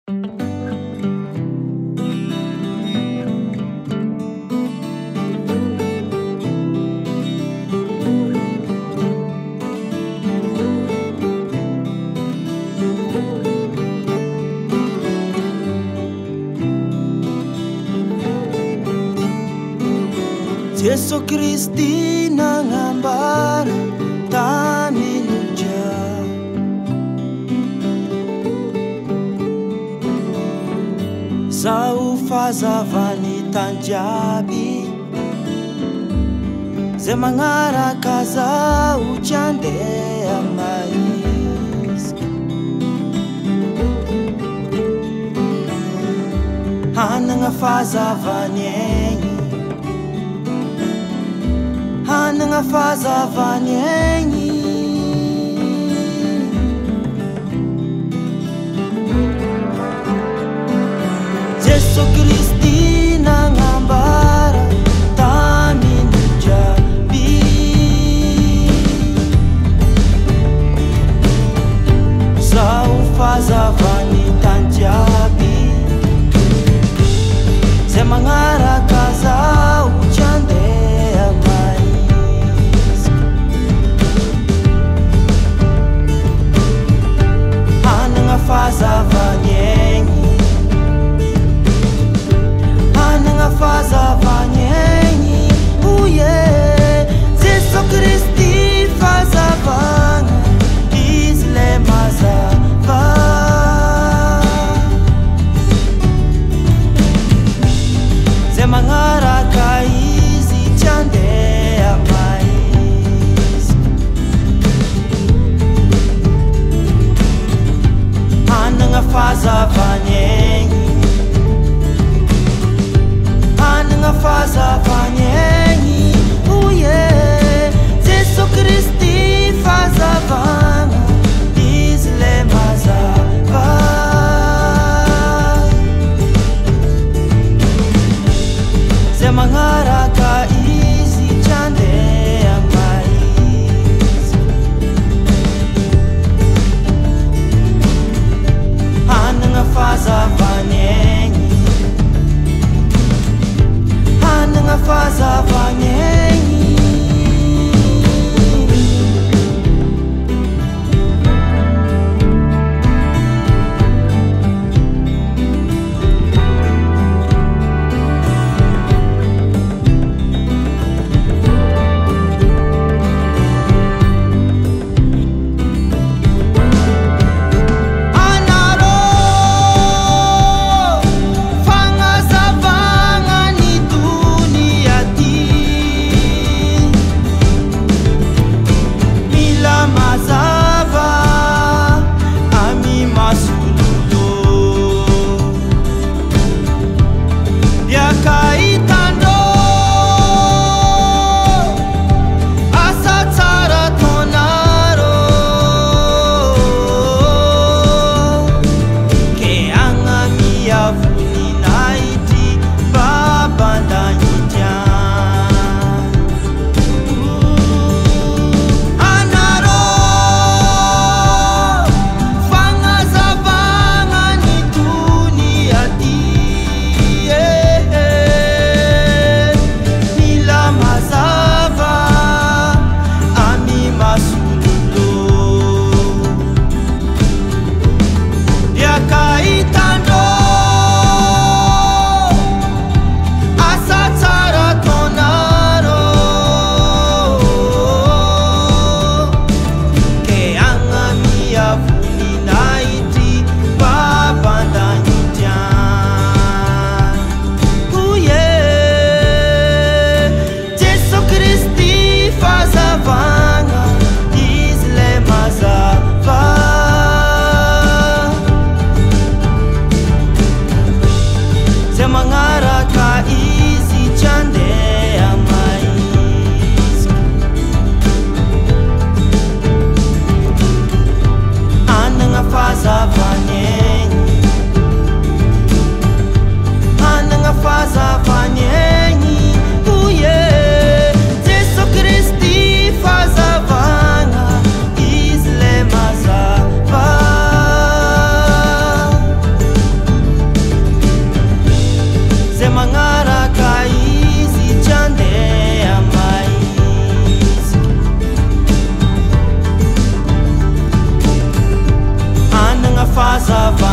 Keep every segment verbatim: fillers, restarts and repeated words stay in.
Jesu Kristi nangambara taminulja, zao fazavany tanjaby, ze magnaraka zao tsy andeha maizy. Hanagna fazavany egny, hanagna fazavany egny, Jesu Kristi nangambara taminuljaby, zao fazavany tanjaby, ze magnaraka zao tsy andeha maizy. Hanagna fazavany egny, hanagna fazavany egny, oh yeah. Jesu Kristi fazavagna, izy le mazava, ze magnaraka izy tsy andeha maizy. Hanagna fazavany egny, hanagna fazavany egny, oh yeah. Jesu Kristi fazavagna, izy le mazava, ze magnaraka izy tsy andeha maizy. Hanagna fazavany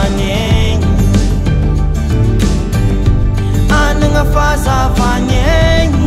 fanyengi, anenga faza fanyengi.